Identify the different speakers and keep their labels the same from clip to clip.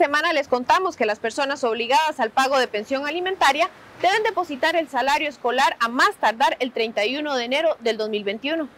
Speaker 1: semana les contamos que las personas obligadas al pago de pensión alimentaria deben depositar el salario escolar a más tardar el 31 de enero del 2021.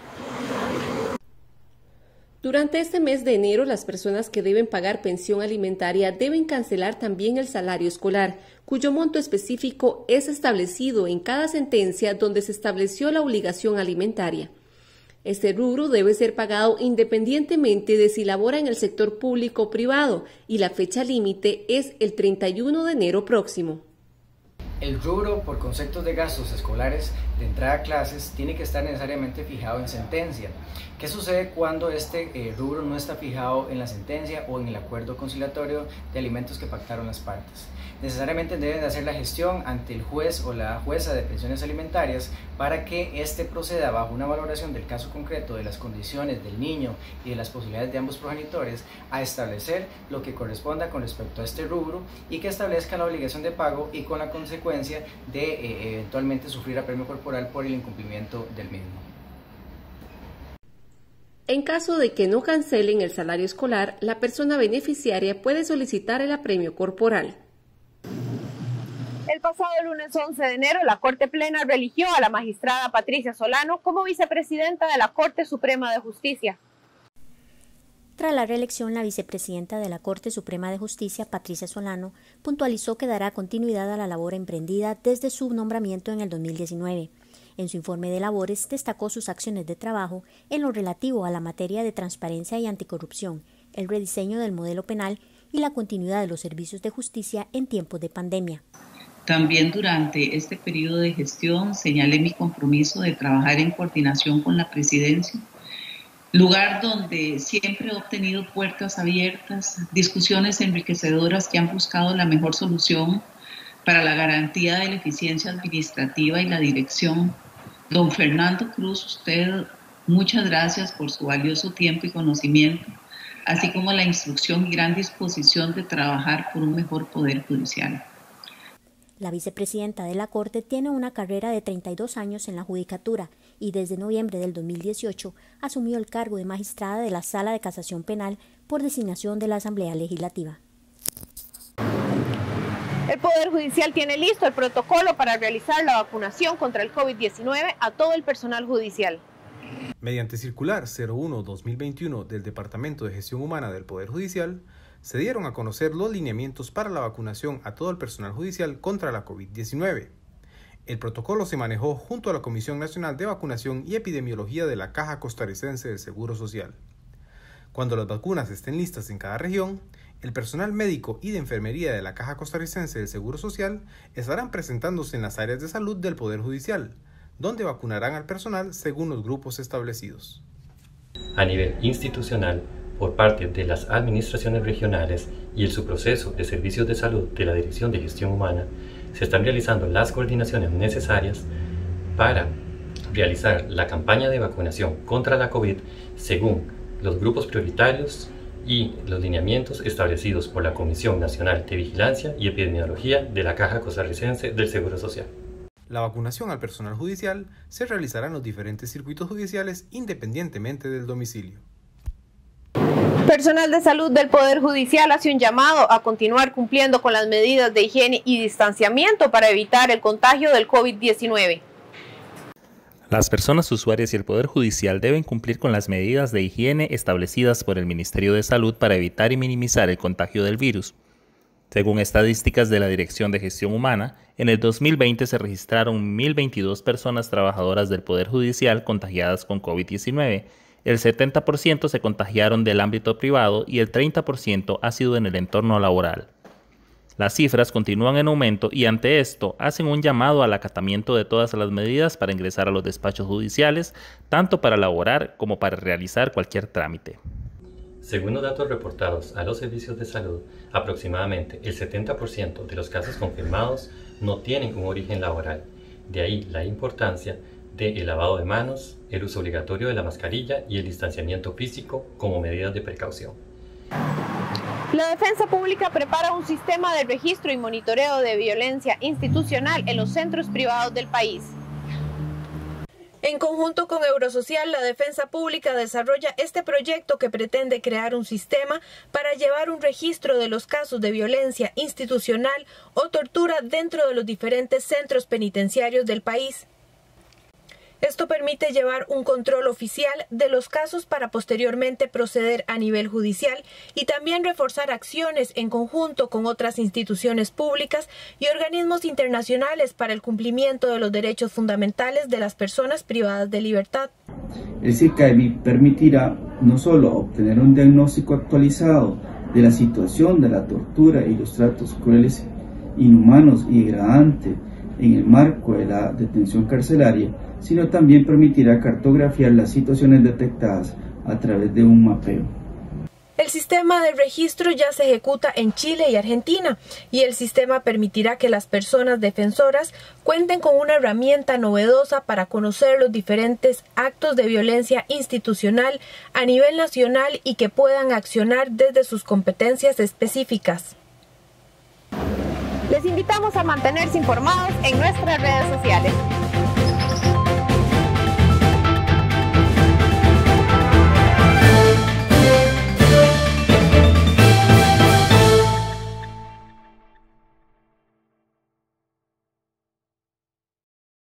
Speaker 2: Durante este mes de enero, las personas que deben pagar pensión alimentaria deben cancelar también el salario escolar, cuyo monto específico es establecido en cada sentencia donde se estableció la obligación alimentaria. Este rubro debe ser pagado independientemente de si labora en el sector público o privado, y la fecha límite es el 31 de enero próximo.
Speaker 3: El rubro por conceptos de gastos escolares de entrada a clases tiene que estar necesariamente fijado en sentencia. ¿Qué sucede cuando este rubro no está fijado en la sentencia o en el acuerdo conciliatorio de alimentos que pactaron las partes? Necesariamente deben de hacer la gestión ante el juez o la jueza de pensiones alimentarias para que éste proceda bajo una valoración del caso concreto, de las condiciones del niño y de las posibilidades de ambos progenitores, a establecer lo que corresponda con respecto a este rubro y que establezca la obligación de pago y con la consecuencia de eventualmente sufrir apremio corporal por el incumplimiento del mismo.
Speaker 2: En caso de que no cancelen el salario escolar, la persona beneficiaria puede solicitar el apremio corporal.
Speaker 1: El pasado lunes 11 de enero, la Corte Plena religió a la magistrada Patricia Solano como vicepresidenta de la Corte Suprema de Justicia.
Speaker 4: Tras la reelección, la vicepresidenta de la Corte Suprema de Justicia, Patricia Solano, puntualizó que dará continuidad a la labor emprendida desde su nombramiento en el 2019. En su informe de labores destacó sus acciones de trabajo en lo relativo a la materia de transparencia y anticorrupción, el rediseño del modelo penal y la continuidad de los servicios de justicia en tiempos de pandemia.
Speaker 5: También durante este periodo de gestión señalé mi compromiso de trabajar en coordinación con la Presidencia, lugar donde siempre he obtenido puertas abiertas, discusiones enriquecedoras que han buscado la mejor solución para la garantía de la eficiencia administrativa y la dirección. Don Fernando Cruz, usted, muchas gracias por su valioso tiempo y conocimiento, así como la instrucción y gran disposición de trabajar por un mejor poder judicial.
Speaker 4: La vicepresidenta de la Corte tiene una carrera de 32 años en la judicatura y desde noviembre del 2018 asumió el cargo de magistrada de la Sala de Casación Penal por designación de la Asamblea Legislativa.
Speaker 1: El Poder Judicial tiene listo el protocolo para realizar la vacunación contra el COVID-19 a todo el personal judicial.
Speaker 6: Mediante circular 01-2021 del Departamento de Gestión Humana del Poder Judicial, se dieron a conocer los lineamientos para la vacunación a todo el personal judicial contra la COVID-19. El protocolo se manejó junto a la Comisión Nacional de Vacunación y Epidemiología de la Caja Costarricense del Seguro Social. Cuando las vacunas estén listas en cada región, el personal médico y de enfermería de la Caja Costarricense del Seguro Social estarán presentándose en las áreas de salud del Poder Judicial, donde vacunarán al personal según los grupos establecidos.
Speaker 7: A nivel institucional, por parte de las administraciones regionales y el subproceso de servicios de salud de la Dirección de Gestión Humana, se están realizando las coordinaciones necesarias para realizar la campaña de vacunación contra la COVID según los grupos prioritarios y los lineamientos establecidos por la Comisión Nacional de Vigilancia y Epidemiología de la Caja Costarricense del Seguro Social.
Speaker 6: La vacunación al personal judicial se realizará en los diferentes circuitos judiciales independientemente del domicilio.
Speaker 1: Personal de salud del Poder Judicial hace un llamado a continuar cumpliendo con las medidas de higiene y distanciamiento para evitar el contagio del COVID-19.
Speaker 8: Las personas usuarias y el Poder Judicial deben cumplir con las medidas de higiene establecidas por el Ministerio de Salud para evitar y minimizar el contagio del virus. Según estadísticas de la Dirección de Gestión Humana, en el 2020 se registraron 1.022 personas trabajadoras del Poder Judicial contagiadas con COVID-19. El 70% se contagiaron del ámbito privado y el 30% ha sido en el entorno laboral. Las cifras continúan en aumento y ante esto hacen un llamado al acatamiento de todas las medidas para ingresar a los despachos judiciales, tanto para laborar como para realizar cualquier trámite.
Speaker 7: Según los datos reportados a los servicios de salud, aproximadamente el 70% de los casos confirmados no tienen un origen laboral. De ahí la importancia del lavado de manos, el uso obligatorio de la mascarilla y el distanciamiento físico como medidas de precaución.
Speaker 1: La Defensa Pública prepara un sistema de registro y monitoreo de violencia institucional en los centros privados del país.
Speaker 9: En conjunto con Eurosocial, la Defensa Pública desarrolla este proyecto que pretende crear un sistema para llevar un registro de los casos de violencia institucional o tortura dentro de los diferentes centros penitenciarios del país. Esto permite llevar un control oficial de los casos para posteriormente proceder a nivel judicial y también reforzar acciones en conjunto con otras instituciones públicas y organismos internacionales para el cumplimiento de los derechos fundamentales de las personas privadas de libertad.
Speaker 10: El CIRCAEVI permitirá no solo obtener un diagnóstico actualizado de la situación de la tortura y los tratos crueles, inhumanos y degradantes en el marco de la detención carcelaria, sino también permitirá cartografiar las situaciones detectadas a través de un mapeo.
Speaker 9: El sistema de registro ya se ejecuta en Chile y Argentina, y el sistema permitirá que las personas defensoras cuenten con una herramienta novedosa para conocer los diferentes actos de violencia institucional a nivel nacional y que puedan accionar desde sus competencias específicas.
Speaker 1: Les invitamos a mantenerse informados en nuestras redes sociales.